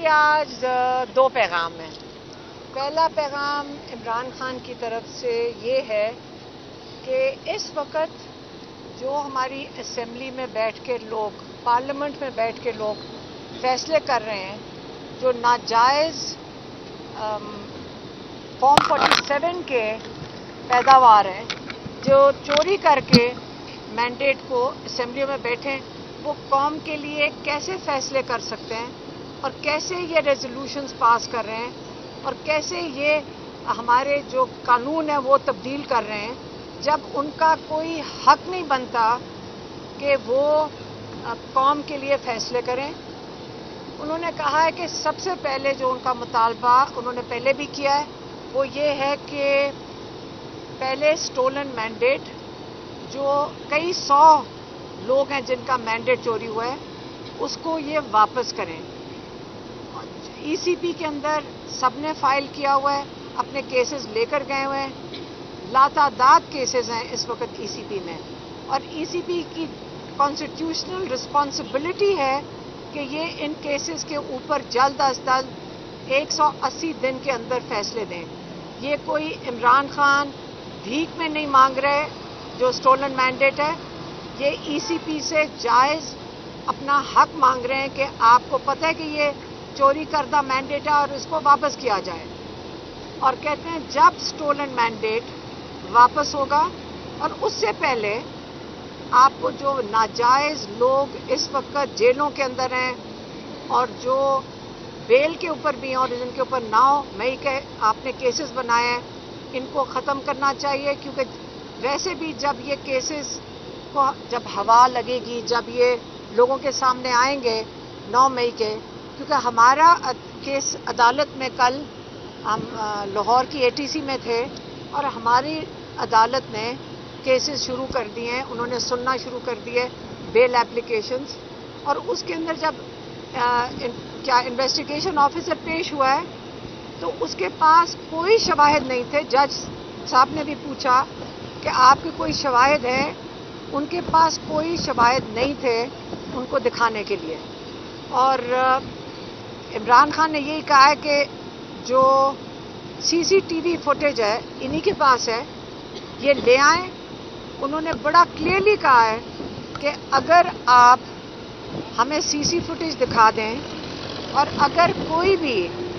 मेरे आज दो पैगाम हैं। पहला पैगाम इमरान खान की तरफ से ये है कि इस वक्त जो हमारी असेंबली में बैठ के लोग, पार्लियामेंट में बैठ के लोग फैसले कर रहे हैं, जो नाजायज़ फॉर्म 47 के पैदावार हैं, जो चोरी करके मैंडेट को असेंबली में बैठे, वो कौम के लिए कैसे फैसले कर सकते हैं और कैसे ये रेजोल्यूशंस पास कर रहे हैं और कैसे ये हमारे जो कानून है वो तब्दील कर रहे हैं, जब उनका कोई हक नहीं बनता कि वो कौम के लिए फैसले करें। उन्होंने कहा है कि सबसे पहले जो उनका मुतालबा उन्होंने पहले भी किया है वो ये है कि पहले स्टोलन मैंडेट, जो कई 100 लोग हैं जिनका मैंडेट चोरी हुआ है, उसको ये वापस करें। ईसीपी के अंदर सबने फाइल किया हुआ है, अपने केसेस लेकर गए हुए हैं, लातादाद केसेस हैं इस वक्त ईसीपी में, और ईसीपी की कॉन्स्टिट्यूशनल रिस्पॉन्सिबिलिटी है कि ये इन केसेस के ऊपर जल्द अज जल्द 180 दिन के अंदर फैसले दें। ये कोई इमरान खान भीख में नहीं मांग रहे जो स्टोलन मैंडेट है, ये ईसीपी से जायज़ अपना हक मांग रहे हैं कि आपको पता है कि ये चोरी करदा मैंडेट है और इसको वापस किया जाए। और कहते हैं जब स्टोलन मैंडेट वापस होगा और उससे पहले आपको जो नाजायज़ लोग इस वक्त जेलों के अंदर हैं और जो बेल के ऊपर भी हैं और जिनके ऊपर 9 मई के आपने केसेस बनाए हैं, इनको ख़त्म करना चाहिए, क्योंकि वैसे भी जब ये केसेस को जब हवा लगेगी, जब ये लोगों के सामने आएंगे 9 मई के, क्योंकि हमारा केस अदालत में कल हम लाहौर की एटीसी में थे और हमारी अदालत ने केसेस शुरू कर दिए हैं, उन्होंने सुनना शुरू कर दिए बेल एप्लीकेशंस, और उसके अंदर जब क्या इन्वेस्टिगेशन ऑफिसर पेश हुआ है तो उसके पास कोई शवाहिद नहीं थे। जज साहब ने भी पूछा कि आपके कोई शवाहिद हैं, उनके पास कोई शवाहिद नहीं थे उनको दिखाने के लिए। और इमरान खान ने यही कहा है कि जो सीसीटीवी फुटेज है इन्हीं के पास है, ये ले आएं। उन्होंने बड़ा क्लियरली कहा है कि अगर आप हमें सीसी फुटेज दिखा दें और अगर कोई भी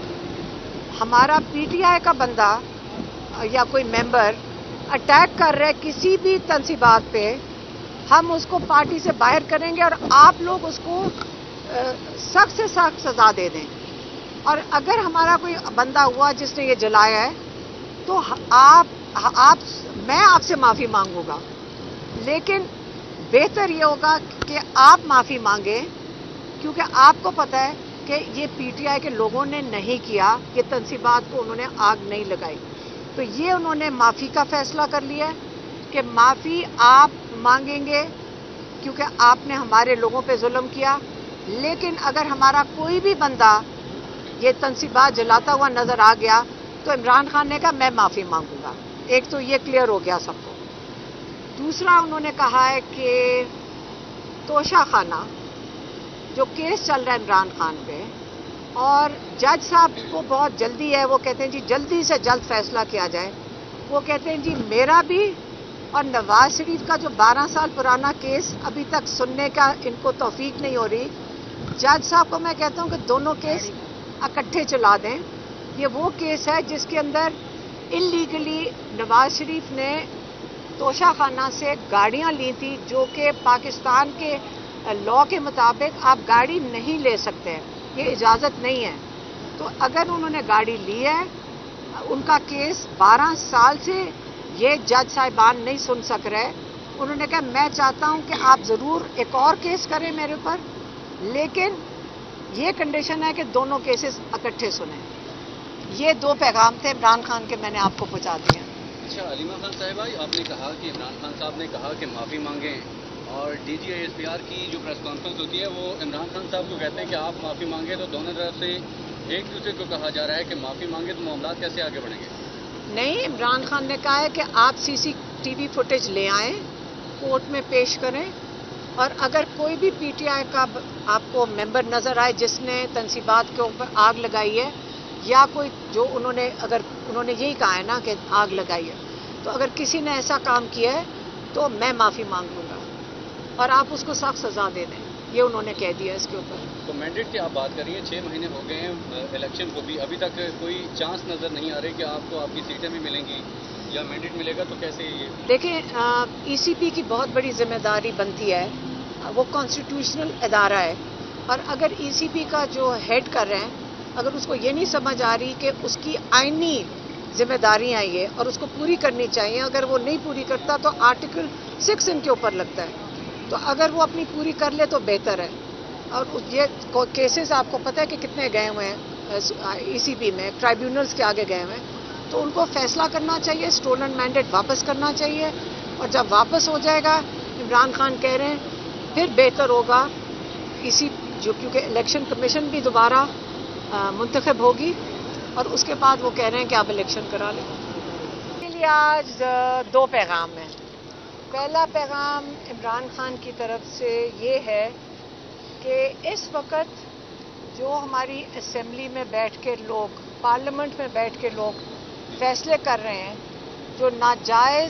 हमारा पीटीआई का बंदा या कोई मेंबर अटैक कर रहा है किसी भी तंसीबात पे, हम उसको पार्टी से बाहर करेंगे और आप लोग उसको सख्त से सख्त सजा दे दें। और अगर हमारा कोई बंदा हुआ जिसने ये जलाया है तो मैं आपसे माफ़ी मांगूंगा, लेकिन बेहतर ये होगा कि आप माफ़ी मांगें, क्योंकि आपको पता है कि ये पीटीआई के लोगों ने नहीं किया, ये तंसीबात को उन्होंने आग नहीं लगाई। तो ये उन्होंने माफ़ी का फैसला कर लिया कि माफ़ी आप मांगेंगे क्योंकि आपने हमारे लोगों पे जुल्म किया, लेकिन अगर हमारा कोई भी बंदा ये तंसीबात जलाता हुआ नज़र आ गया तो इमरान खान ने कहा मैं माफ़ी मांगूंगा। एक तो ये क्लियर हो गया सबको। दूसरा उन्होंने कहा है कि तोशा खाना जो केस चल रहा है इमरान खान पे, और जज साहब को बहुत जल्दी है, वो कहते हैं जी जल्दी से जल्द फैसला किया जाए। वो कहते हैं जी मेरा भी और नवाज शरीफ का जो 12 साल पुराना केस अभी तक सुनने का इनको तौफीक नहीं हो रही। जज साहब को मैं कहता हूँ कि दोनों केस इकट्ठे चला दें। ये वो केस है जिसके अंदर इलीगली नवाज शरीफ ने तोशा खाना से गाड़ियाँ ली थी, जो कि पाकिस्तान के लॉ के मुताबिक आप गाड़ी नहीं ले सकते हैं, ये इजाज़त नहीं है। तो अगर उन्होंने गाड़ी ली है, उनका केस 12 साल से ये जज साहिबान नहीं सुन सक रहे। उन्होंने कहा मैं चाहता हूं कि आप ज़रूर एक और केस करें मेरे ऊपर, लेकिन ये कंडीशन है कि दोनों केसेस इकट्ठे सुने। ये 2 पैगाम थे इमरान खान के, मैंने आपको पहुंचा दिए। अच्छा अलीमा खान साहिबा, आपने कहा कि इमरान खान साहब ने कहा कि माफ़ी मांगें, और DGISPR की जो प्रेस कॉन्फ्रेंस होती है वो इमरान खान साहब को कहते हैं कि आप माफ़ी मांगे, तो दोनों तरफ से एक दूसरे को कहा जा रहा है कि माफ़ी मांगे तो मामला कैसे आगे बढ़ेंगे। नहीं, इमरान खान ने कहा है कि आप CCTV फुटेज ले आएं, कोर्ट में पेश करें اور اگر کوئی بھی پی ٹی آئی کا آپ کو ممبر نظر آئے جس نے تنصیبات کے اوپر آگ لگائی ہے، یا کوئی جو اگر انہوں نے یہی کہا ہے نا کہ آگ لگائی ہے، تو اگر کسی نے ایسا کام کیا ہے تو میں معافی مانگ لوں گا اور آپ اس کو سخت سزا دے دیں، یہ انہوں نے کہہ دیا اس کے اوپر۔ تو مینڈیٹ کی آپ بات کر رہی ہیں، 6 مہینے ہو گئے ہیں الیکشن کو بھی، ابھی تک کوئی چانس نظر نہیں آ رہی کہ آپ کو آپ کی سیٹیں بھی ملیں گی یا مینڈیٹ ملے گا، تو کیسے یہ؟ دیکھیں، ای سی پی کی بہت بڑی ذمہ داری بنتی ہے، وہ کانسٹیٹیوشنل ادارہ ہے، اور اگر ای سی پی کا جو ہیڈ کر رہے ہیں اگر اس کو یہ نہیں سمجھ آ رہی کہ اس کی آئینی ذمہ داریاں یہ اور اس کو پوری کرنی چاہیے، اگر وہ نہیں پوری کرتا تو آرٹیکل 6 ان کے اوپر لگتا ہے، تو اگر وہ اپنی پوری کر لے تو بہتر ہے۔ اور یہ کیسز آپ کو پتہ ہے کہ کتنے گئے ہوئے ہیں ای سی پی میں، ٹرائیبیونلز کے آگے گئے ہوئے ہیں، تو ان کو فیصلہ کرنا چاہیے، اسٹولن مینڈیٹ واپس کرنا چاہیے، اور جب واپس ہو جائے گا، عمران خان کہہ رہے ہیں، پھر بہتر ہوگا کیونکہ الیکشن کمیشن بھی دوبارہ منتخب ہوگی، اور اس کے بعد وہ کہہ رہے ہیں کہ آپ الیکشن کرا لیں۔ اس کے لیے آج 2 پیغام ہیں۔ پہلا پیغام عمران خان کی طرف سے یہ ہے کہ اس وقت جو ہماری اسمبلی میں بیٹھ کے لوگ، پارلیمنٹ میں بیٹھ کے لوگ فیصلے کر رہے ہیں، جو ناجائز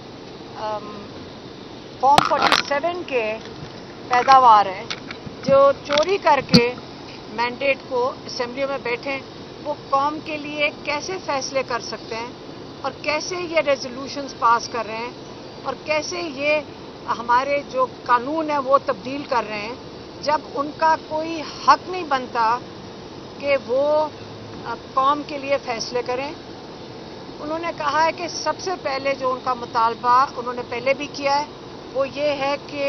فارم 47 کے پیداوار ہیں، جو چوری کر کے مینڈیٹ کو اسمبلی میں بیٹھے، وہ قوم کے لیے کیسے فیصلے کر سکتے ہیں، اور کیسے یہ ریزولوشنز پاس کر رہے ہیں، اور کیسے یہ ہمارے جو قانون ہیں وہ تبدیل کر رہے ہیں، جب ان کا کوئی حق نہیں بنتا کہ وہ قوم کے لیے فیصلے کریں۔ انہوں نے کہا ہے کہ سب سے پہلے جو ان کا مطالبہ انہوں نے پہلے بھی کیا ہے وہ یہ ہے کہ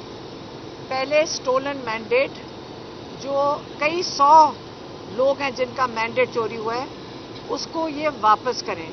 پہلے اسٹولن مینڈیٹ، جو کئی 100 لوگ ہیں جن کا مینڈیٹ چوری ہوا ہے، اس کو یہ واپس کریں۔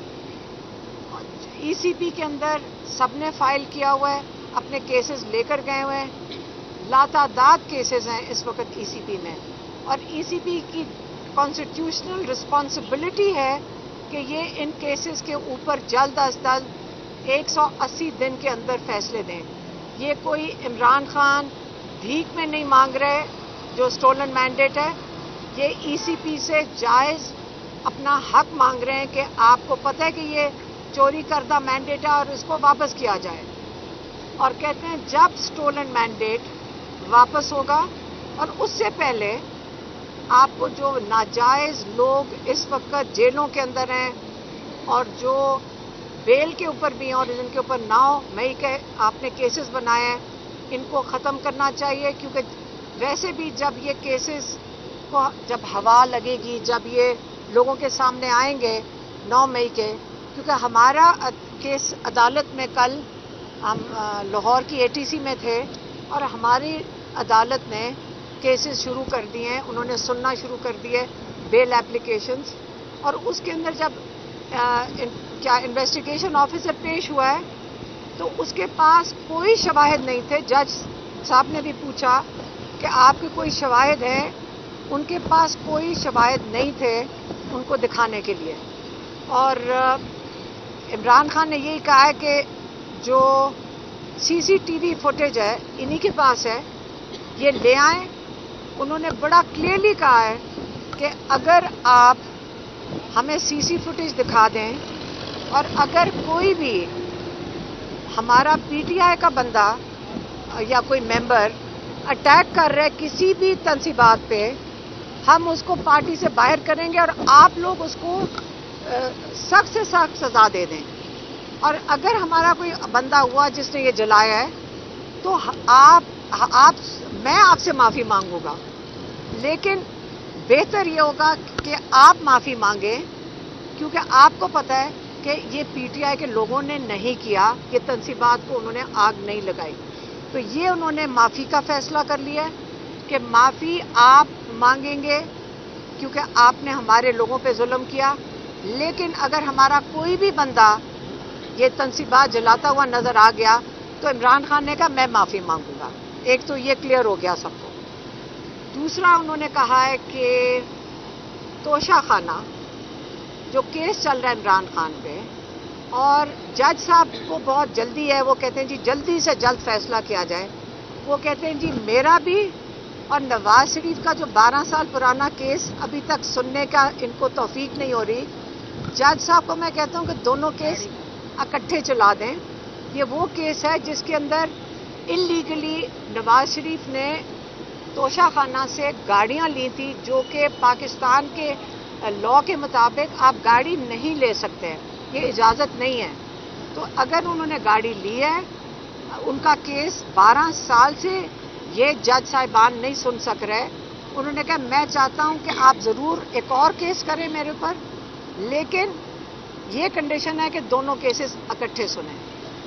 ای سی پی کے اندر سب نے فائل کیا ہوا ہے، اپنے کیسز لے کر گئے ہوئے ہیں، لاتعداد کیسز ہیں اس وقت ای سی پی میں، اور ای سی پی کی کانسٹیٹیوشنل رسپانسبلٹی ہے کہ یہ ان کیسز کے اوپر جلد از جلد 180 دن کے اندر فیصلے دیں۔ یہ کوئی عمران خان بھیک میں نہیں مانگ رہے جو اسٹولن مینڈیٹ ہے، یہ ای سی پی سے جائز اپنا حق مانگ رہے ہیں کہ آپ کو پتہ ہے کہ یہ چوری کردہ مینڈیٹ ہے اور اس کو واپس کیا جائے، اور کہتے ہیں جب اسٹولن مینڈیٹ واپس ہوگا، اور اس سے پہلے آپ کو جو ناجائز لوگ اس وقت جیلوں کے اندر ہیں اور جو بیل کے اوپر بھی ہیں اور جن کے اوپر 9 مئی کے آپ نے کیسز بنائے ہیں، ان کو ختم کرنا چاہیے، کیونکہ ویسے بھی جب یہ کیسز کو جب ہوا لگے گی، جب یہ لوگوں کے سامنے آئیں گے 9 مئی کے، کیونکہ ہمارا کیس عدالت میں کل ہم لاہور کی اے ٹی سی میں تھے، اور ہماری عدالت نے کیسز شروع کر دیے ہیں، انہوں نے سننا شروع کر دیے بیل اپلیکیشنز، اور اس کے اندر جب کیا انویسٹیگیشن آفیسر پیش ہوا ہے تو اس کے پاس کوئی شواہد نہیں تھے۔ جج صاحب نے بھی پوچھا کہ آپ کے کوئی شواہد ہیں، ان کے پاس کوئی شواہد نہیں تھے ان کو دکھانے کے لیے، اور عمران خان نے یہی کہا ہے کہ جو سی سی ٹی وی فوٹیج ہے انہی کے پاس ہے، یہ لے آئیں۔ انہوں نے بڑا کلیئرلی کہا ہے کہ اگر آپ ہمیں سی سی فوٹیج دکھا دیں، اور اگر کوئی بھی ہمارا پی ٹی آئی کا بندہ یا کوئی ممبر اٹیک کر رہے کسی بھی تنصیبات پہ، ہم اس کو پارٹی سے باہر کریں گے، اور آپ لوگ اس کو سخت سے سخت سزا دے دیں، اور اگر ہمارا کوئی بندہ ہوا جس نے یہ جلایا ہے تو میں آپ سے معافی مانگوں گا، لیکن بہتر یہ ہوگا کہ آپ معافی مانگیں، کیونکہ آپ کو پتہ ہے کہ یہ پی ٹی آئی کے لوگوں نے نہیں کیا، یہ تنصیبات کو انہوں نے آگ نہیں لگائی، تو یہ انہوں نے معافی کا فیصلہ کر لیا ہے کہ معافی آپ مانگیں گے کیونکہ آپ نے ہمارے لوگوں پہ ظلم کیا، لیکن اگر ہمارا کوئی بھی بندہ یہ تنصیبات جلاتا ہوا نظر آ گیا تو عمران خان نے کہا میں معافی مانگوں گا۔ ایک تو یہ کلیئر ہو گیا سب کو۔ دوسرا انہوں نے کہا ہے کہ توشہ خانہ جو کیس چل رہا ہے عمران خان پہ، اور جج صاحب کو بہت جلدی ہے، وہ کہتے ہیں جی جلدی سے جلد فیصلہ کیا جائے، وہ کہتے ہیں جی میرا بھی اور نواز شریف کا جو 12 سال پرانا کیس ابھی تک سننے کا ان کو توفیق نہیں ہو رہی. جج صاحب کو میں کہتا ہوں کہ دونوں کیس اکٹھے چلا دیں. یہ وہ کیس ہے جس کے اندر انلیگلی نواز شریف نے توشہ خانہ سے گاڑیاں لی تھی جو کہ پاکستان کے لاء کے مطابق آپ گاڑی نہیں لے سکتے, یہ اجازت نہیں ہے. تو اگر انہوں نے گاڑی لی ہے, ان کا کیس 12 سال سے یہ جج صاحبان نہیں سن سک رہے. انہوں نے کہا میں چاہتا ہوں کہ آپ ضرور ایک اور کیس کریں میرے اوپر, لیکن یہ کنڈیشن ہے کہ دونوں کیسز اکٹھے سنیں.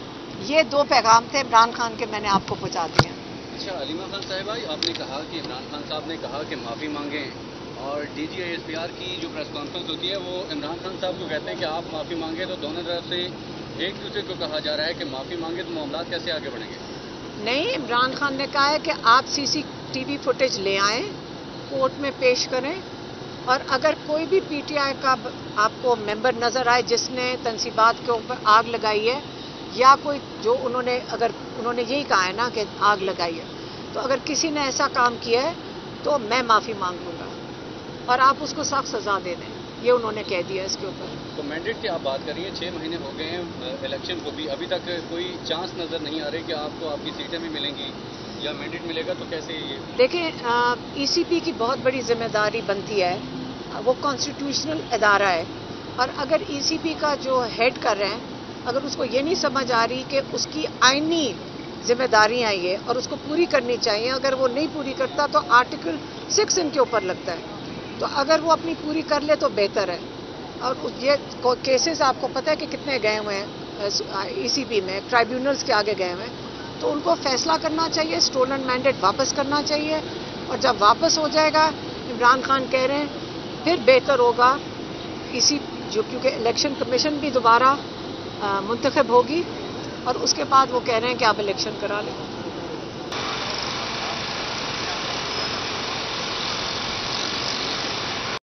یہ 2 پیغام تھے عمران خان کے, میں نے آپ کو پہنچا دیے. اچھا علیمہ خان صاحبہ, آپ نے کہا کہ عمران خان صاحب نے کہا کہ معافی مانگیں, اور D G S P R کی جو پریس کانفرنس ہوتی ہے وہ عمران خان صاحب کو کہتے ہیں کہ آپ معافی مانگیں, تو دونوں طرف سے ایک دوسرے کو کہا جا رہا ہے کہ معافی مانگے تو معاملات کیسے آگے بڑھیں گے؟ نہیں, عمران خان نے کہا ہے کہ آپ سی سی ٹی وی فوٹیج لے آئیں, کورٹ میں پیش کریں, اور اگر کوئی بھی پی ٹی آئی کا آپ کو ممبر نظر آئے جس نے تنصیبات کے اوپر آگ لگائی ہے, یا کوئی جو اگر انہوں نے یہی کہا ہے نا کہ آگ لگائی ہے, تو اگر کسی نے ایسا کام کیا ہے تو میں معافی مانگ لوں گا اور آپ اس کو سخت سزا دے دیں. یہ انہوں نے کہہ دیا اس کے اوپر. تو مینڈیٹ کی آپ بات کر رہی ہیں, 6 مہینے ہو گئے ہیں الیکشن کو بھی, ابھی تک کوئی چانس نظر نہیں آ رہی کہ آپ کو آپ کی سیٹیں بھی ملیں گی یا مینڈیٹ ملے گا, تو کیسے یہ دیکھیں ای سی پی کی بہت بڑی ذمہ داری بنتی ہے, وہ کانسٹیٹیوشنل ادارہ ہے, اور اگر ای سی پی کا جو ہیڈ کر رہے ہیں اگر اس کو یہ نہیں سمجھ آ رہی کہ اس کی آئینی ذمہ داریاں یہ اور اس کو پوری کرنی چاہیے, اگر وہ نہیں پوری کرتا تو آرٹیکل 6 ان کے اوپر لگتا ہے, تو اگر وہ اپنی پوری کر لے تو بہتر ہے. اور یہ کیسز آپ کو پتہ ہے کہ کتنے گئے ہوئے ہیں ای سی پی میں, ٹرائیبیونلز کے آگے گئے ہوئے ہیں, تو ان کو فیصلہ کرنا چاہیے, اسٹولن مینڈیٹ واپس کرنا چاہیے, اور جب واپس ہو جائے گا عمران خان کہہ رہے ہیں پھر بہتر ہوگا کیونکہ الیکشن کمیشن بھی دوبارہ منتخب ہوگی, اور اس کے بعد وہ کہہ رہے ہیں کہ آپ الیکشن کرا لیں.